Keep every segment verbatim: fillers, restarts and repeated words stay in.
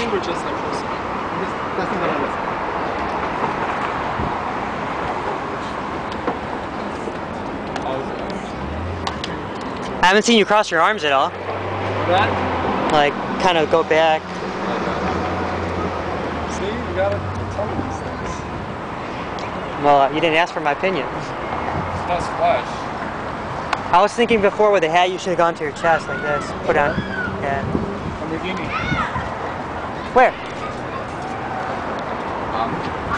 listening or just like listening? Just testing that I'm listening. I haven't seen you cross your arms at all. That? Like, kind of go back. See, you gotta tell me these things. Well, you didn't ask for my opinion. That's flesh. I was thinking before with the hat you should have gone to your chest like this. Put on. Yeah. Lamborghini. Where? Um.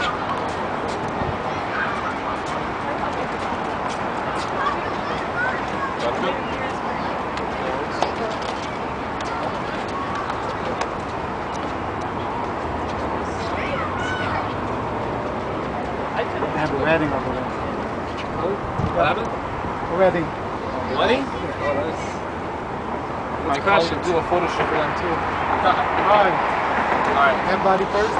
They have a wedding over there. What happened? A wedding. Wedding? Oh, nice. My crush should do a photo shoot for them too. Alright. Alright. Head body first.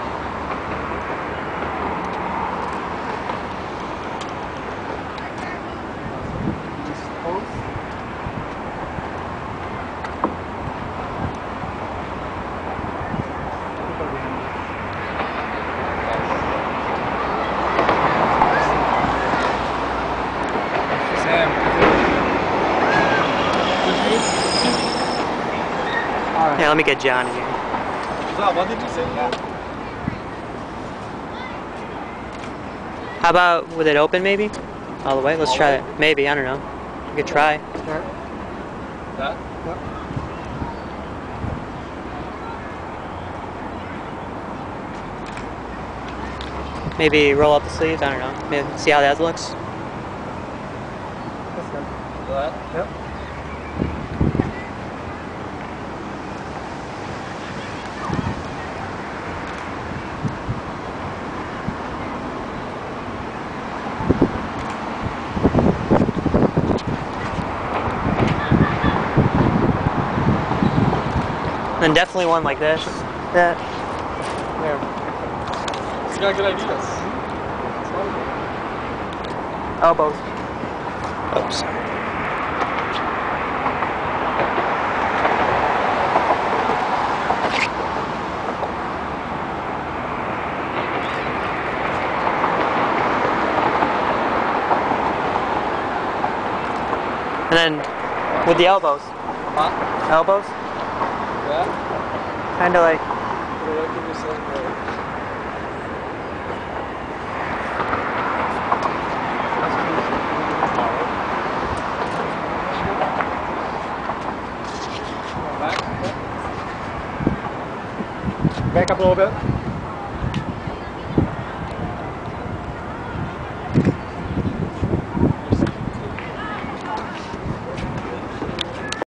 Just pose. Sam. Alright. Yeah, let me get John in here. What did you say? How about with it open maybe? All the way? Let's All try the way? it. Maybe, I don't know. We could try. Start. That? Yep. Maybe roll up the sleeves, I don't know. Maybe see how that looks. That's good. That? Yep. And definitely one like this. That. There. You got good ideas. Elbows. Oops. And then with the elbows. Huh? Elbows. That? Kind of like. Yeah, give me some, uh, Back up a little bit.